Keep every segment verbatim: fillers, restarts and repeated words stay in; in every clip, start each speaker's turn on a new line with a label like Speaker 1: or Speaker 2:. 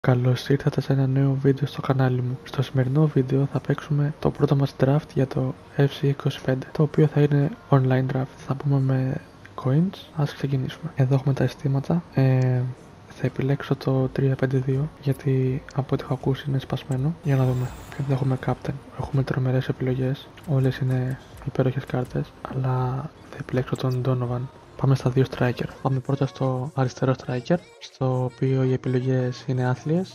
Speaker 1: Καλώς ήρθατε σε ένα νέο βίντεο στο κανάλι μου. Στο σημερινό βίντεο θα παίξουμε το πρώτο μας draft για το εφ σι είκοσι πέντε, το οποίο θα είναι online draft. Θα πούμε με coins. Ας ξεκινήσουμε. Εδώ έχουμε τα αισθήματα. Ε, θα επιλέξω το τρία πέντε δύο γιατί από ό,τι έχω ακούσει είναι σπασμένο. Για να δούμε. Εδώ έχουμε captain. Έχουμε τρομερές επιλογές. Όλες είναι υπέροχες κάρτες. Αλλά θα επιλέξω τον Donovan. Πάμε στα δύο striker. Πάμε πρώτα στο αριστερό striker, στο οποίο οι επιλογές είναι άθλιες,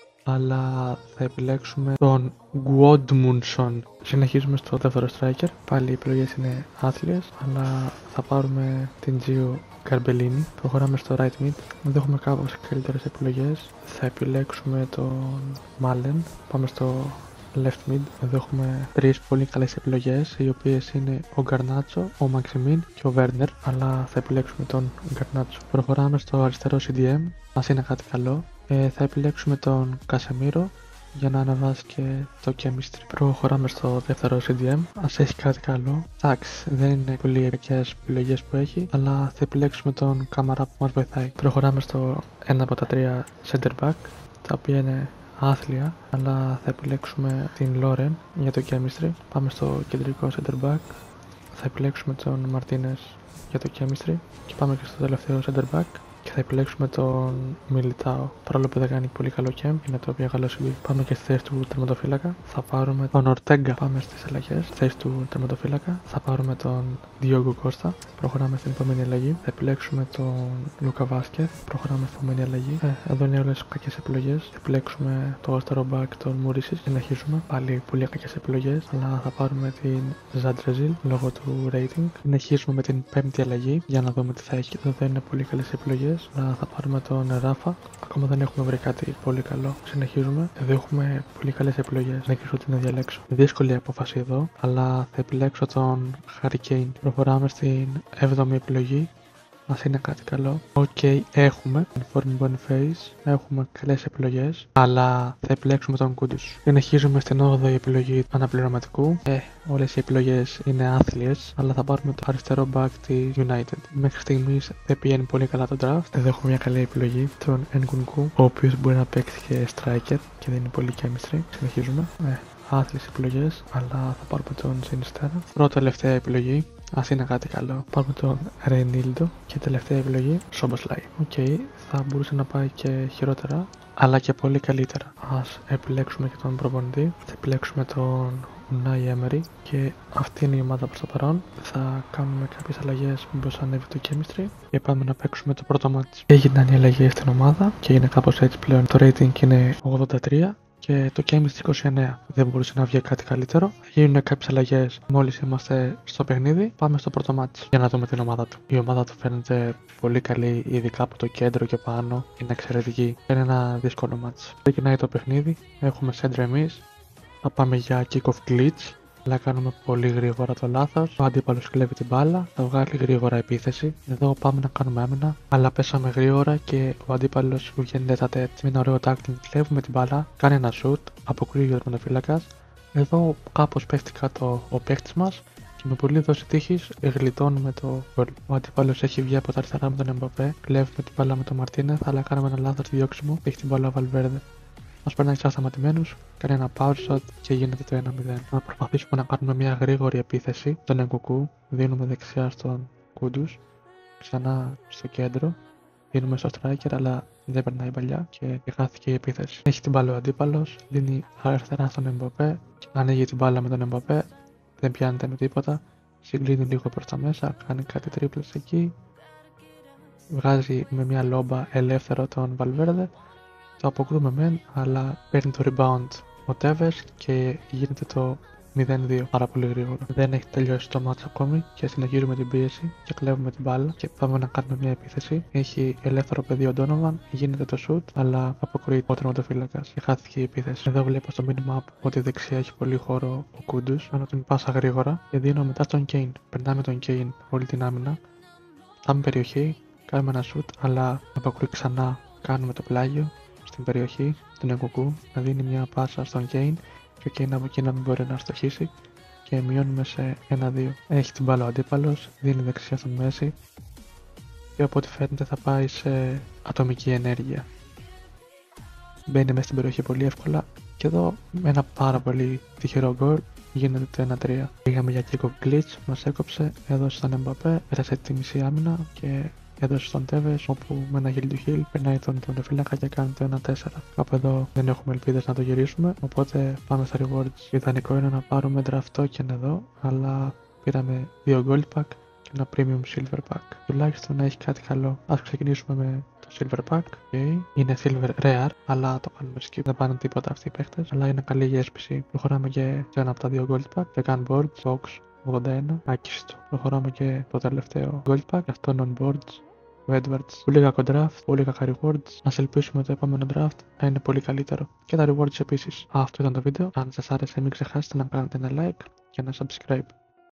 Speaker 1: αλλά θα επιλέξουμε τον Guodmundsson. Συνεχίζουμε στο δεύτερο striker, πάλι οι επιλογές είναι άθλιες, αλλά θα πάρουμε την Gio Garbellini. Προχωράμε στο right mid, εδώ έχουμε κάπως καλύτερες επιλογές. Θα επιλέξουμε τον Malen. Πάμε στο left mid, εδώ έχουμε τρεις πολύ καλές επιλογές, οι οποίες είναι ο Garnacho, ο Maximin και ο Werner, αλλά θα επιλέξουμε τον Garnacho. Προχωράμε στο αριστερό σι ντι εμ, μας είναι κάτι καλό. Ε, θα επιλέξουμε τον Casemiro για να ανεβάσει και το chemistry. Προχωράμε στο δεύτερο σι ντι εμ, ας έχει κάτι καλό. Εντάξει, δεν είναι πολύ επικές επιλογές που έχει, αλλά θα επιλέξουμε τον Camara που μας βοηθάει. Προχωράμε στο ένα από τα τρία center back, τα οποία είναι άθλια, αλλά θα επιλέξουμε την Lauren για το chemistry. Πάμε στο κεντρικό center back, θα επιλέξουμε τον Martinez για το chemistry και πάμε και στο τελευταίο center back και θα επιλέξουμε τον Militao, παρόλο που δεν κάνει πολύ καλό camp, είναι το οποίο καλό συμβεί. Πάμε και στη θέση του τερματοφύλακα, θα πάρουμε τον Ortega. Πάμε στις αλλαγές, στη θέση του τερματοφύλακα θα πάρουμε τον Diogo Costa. Προχωράμε στην επόμενη αλλαγή, θα επιλέξουμε τον Luka Vázquez. Προχωράμε στην επόμενη αλλαγή. Ε, εδώ είναι όλες κακές επιλογές. Θα επιλέξουμε το αριστερό back, τον Muricy. Συνεχίζουμε, πάλι πολύ κακές επιλογές, αλλά θα πάρουμε την Zadrezil λόγω του rating. Συνεχίζουμε με την πέμπτη αλλαγή για να δούμε τι θα έχει. Εδώ δεν είναι πολύ καλές επιλογές. Να, θα πάρουμε τον Rafa. Ακόμα δεν έχουμε βρει κάτι πολύ καλό. Συνεχίζουμε. Εδώ έχουμε πολύ καλές επιλογές. Δεν ξέρω τι να διαλέξω. Δύσκολη απόφαση εδώ, αλλά θα επιλέξω τον Harry Kane. Προχωράμε στην έβδομη επιλογή. Μας είναι κάτι καλό. Οκ, okay, έχουμε Inform Boniface, έχουμε καλές επιλογές, αλλά θα επιλέξουμε τον Kudus. Συνεχίζουμε στην όγδοη επιλογή αναπληρωματικού. Ε, όλες οι επιλογές είναι άθλιες, αλλά θα πάρουμε το αριστερό back της United. Μέχρι στιγμής δεν πηγαίνει πολύ καλά το draft. Εδώ έχουμε μια καλή επιλογή, τον Nkunku, ο οποίος μπορεί να παίξει και striker και δεν είναι πολύ chemistry. Συνεχίζουμε. Ε, άθλιες επιλογές, αλλά θα πάρουμε τον Sinistera. Πρώτη τελευταία επιλογή. Ας είναι κάτι καλό. Πάρουμε τον Ρενίλντο και τελευταία επιλογή Σόμποσλαϊ. Οκ, okay, θα μπορούσε να πάει και χειρότερα, αλλά και πολύ καλύτερα. Ας επιλέξουμε και τον προπονητή. Θα επιλέξουμε τον Unai Emery και αυτή είναι η ομάδα προς το παρόν. Θα κάνουμε κάποιες αλλαγές μήπως ανέβει το chemistry και πάμε να παίξουμε το πρώτο match. Έγιναν οι αλλαγές στην ομάδα και είναι κάπως έτσι πλέον. Το rating είναι ογδόντα τρία. Και το chemistry είκοσι εννέα. Δεν μπορούσε να βγει κάτι καλύτερο. Θα γίνουν κάποιες αλλαγές μόλις είμαστε στο παιχνίδι. Πάμε στο πρώτο match για να δούμε την ομάδα του. Η ομάδα του φαίνεται πολύ καλή, ειδικά από το κέντρο και πάνω. Είναι εξαιρετική. Είναι ένα δύσκολο match. Ξεκινάει το παιχνίδι. Έχουμε center εμείς. Θα πάμε για kick-off glitch. Αλλά κάνουμε πολύ γρήγορα το λάθος. Ο αντίπαλος κλέβει την μπάλα, θα βγάλει γρήγορα επίθεση. Εδώ πάμε να κάνουμε άμυνα, αλλά πέσαμε γρήγορα και ο αντίπαλος βγαίνει τέτα τέτ. Με ένα ωραίο tackling κλέβουμε την μπάλα, κάνει ένα shoot, αποκρούει ο τερματοφύλακας. Εδώ κάπως πέφτει κάτω ο παίκτης μας και με πολύ δόση τύχης γλιτώνουμε το goal. Ο αντίπαλος έχει βγει από τα αριστερά με τον Mbappé, κλέβουμε την μπάλα με τον Martinez, αλλά κάνουμε ένα λάθος διώξιμο, έχει την μπάλα ο Valverde. Μας περνάει σαν σταματημένους, κάνει ένα power shot και γίνεται το ένα μηδέν. Να προσπαθήσουμε να κάνουμε μια γρήγορη επίθεση. Τον Nkunku δίνουμε δεξιά στον Kudus, ξανά στο κέντρο. Δίνουμε στο striker, αλλά δεν περνάει παλιά και χάθηκε η επίθεση. Έχει την μπάλα ο αντίπαλος, δίνει αριστερά στον Mbappé, ανοίγει την μπάλα με τον Mbappé, δεν πιάνεται με τίποτα. Συγκλίνει λίγο προς τα μέσα, κάνει κάτι τρίπλες εκεί. Βγάζει με μια λόμπα ελεύθερο τον Valverde. Το αποκρούμε μεν, αλλά παίρνει το rebound ο Tevez και γίνεται το μηδέν δύο πάρα πολύ γρήγορα. Δεν έχει τελειώσει το match ακόμη και συνεχίζουμε την πίεση και κλέβουμε την μπάλα και πάμε να κάνουμε μια επίθεση. Έχει ελεύθερο παιδί ο Donovan, γίνεται το shoot, αλλά αποκρούει ο τερματοφύλακας και χάθηκε η επίθεση. Εδώ βλέπω στο minimap ότι δεξιά έχει πολύ χώρο ο Kudus, κάνω την πάσα γρήγορα και δίνω μετά στον Kane. Περνάμε τον Kane όλη την άμυνα, πάμε περιοχή, κάνουμε ένα shoot, αλλά αποκρούει ξανά, κάνουμε το πλάγιο στην περιοχή, τον Nkunku να δίνει μια πάσα στον Kane και ο Kane από εκεί να μην μπορεί να στοχίσει και μειώνουμε σε ένα δύο. Έχει την μπάλα ο αντίπαλος, δίνει δεξιά στον Μέση και από ό,τι φαίνεται θα πάει σε ατομική ενέργεια. μπαίνει μέσα στην περιοχή πολύ εύκολα. Και εδώ με ένα πάρα πολύ τυχερό γκολ γίνεται το ένα τρία. Πήγαμε για kick off glitch, μας έκοψε, έδωσε στον Εμπαπέ, πέρασε τη μισή άμυνα και έδωσε στον Τέβες, όπου με ένα χιλ του χιλ περνάει τον τερματοφύλακα και κάνει το ένα τέσσερα. Κάπου εδώ δεν έχουμε ελπίδες να το γυρίσουμε, οπότε πάμε στα rewards. Ιδανικό είναι να πάρουμε draft token εδώ, αλλά πήραμε δύο gold pack και ένα premium silver pack. Τουλάχιστον να έχει κάτι καλό. Ας ξεκινήσουμε με το silver pack. Okay. Είναι silver rare, αλλά το κάνουμε skip. Δεν πάνε τίποτα αυτοί οι παίχτες, αλλά είναι καλή για ες πι σι. Προχωράμε και σε ένα από τα δύο gold pack. Vegan board, box ογδόντα ένα, άκιστο. Προχωράμε και το τελευταίο gold pack, αυτό on boards. Ο Edwards. Πολύ κακό draft, πολύ κακά rewards. Ας ελπίσουμε το επόμενο draft να είναι πολύ καλύτερο. Και τα rewards επίσης. Αυτό ήταν το βίντεο. Αν σας άρεσε, μην ξεχάσετε να κάνετε ένα like και ένα subscribe.